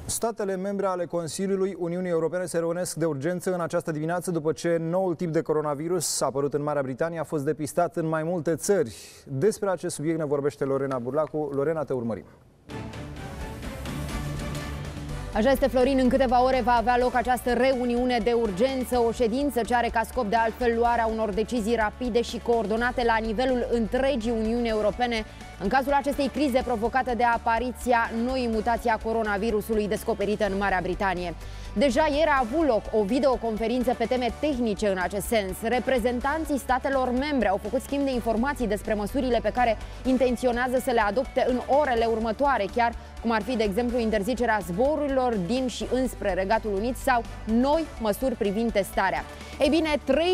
Statele membre ale Consiliului Uniunii Europene se reunesc de urgență în această dimineață după ce noul tip de coronavirus apărut în Marea Britanie a fost depistat în mai multe țări. Despre acest subiect ne vorbește Lorena Burlacu. Lorena, te urmărim. Așa este, Florin, în câteva ore va avea loc această reuniune de urgență, o ședință ce are ca scop de altfel luarea unor decizii rapide și coordonate la nivelul întregii Uniuni Europene în cazul acestei crize provocate de apariția noii mutații a coronavirusului descoperită în Marea Britanie. Deja ieri a avut loc o videoconferință pe teme tehnice în acest sens. Reprezentanții statelor membre au făcut schimb de informații despre măsurile pe care intenționează să le adopte în orele următoare, chiar cum ar fi, de exemplu, interzicerea zborurilor din și înspre Regatul Unit sau noi măsuri privind testarea. Ei bine,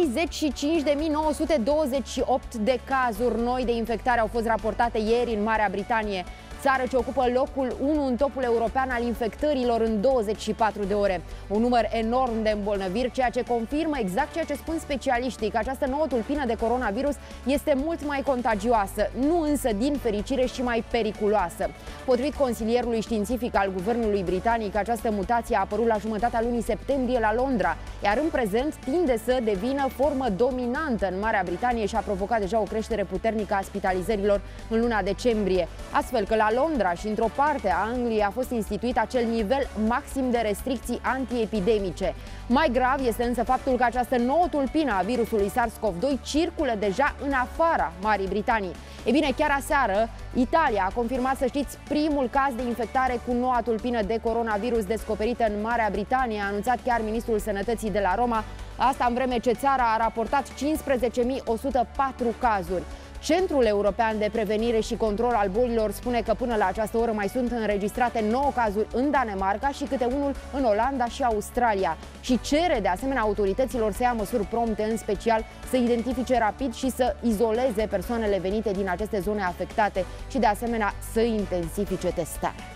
35.928 de cazuri noi de infectare au fost raportate ieri în Marea Britanie, țară ce ocupă locul 1 în topul european al infectărilor în 24 de ore. Un număr enorm de îmbolnăviri, ceea ce confirmă exact ceea ce spun specialiștii, că această nouă tulpină de coronavirus este mult mai contagioasă, nu însă din fericire și mai periculoasă. Potrivit consilierului științific al guvernului britanic, această mutație a apărut la jumătatea lunii septembrie la Londra, iar în prezent tinde să devină formă dominantă în Marea Britanie și a provocat deja o creștere puternică a spitalizărilor în luna decembrie. Astfel că la Londra și într-o parte a Angliei a fost instituit acel nivel maxim de restricții antiepidemice. Mai grav este însă faptul că această nouă tulpină a virusului SARS-CoV-2 circulă deja în afara Marii Britanii. E bine, chiar aseară, Italia a confirmat, să știți, primul caz de infectare cu noua tulpină de coronavirus descoperită în Marea Britanie, a anunțat chiar ministrul Sănătății de la Roma, asta în vreme ce țara a raportat 15.104 cazuri. Centrul European de Prevenire și Control al Bolilor spune că până la această oră mai sunt înregistrate 9 cazuri în Danemarca și câte unul în Olanda și Australia și cere de asemenea autorităților să ia măsuri prompte, în special să identifice rapid și să izoleze persoanele venite din aceste zone afectate și de asemenea să intensifice testarea.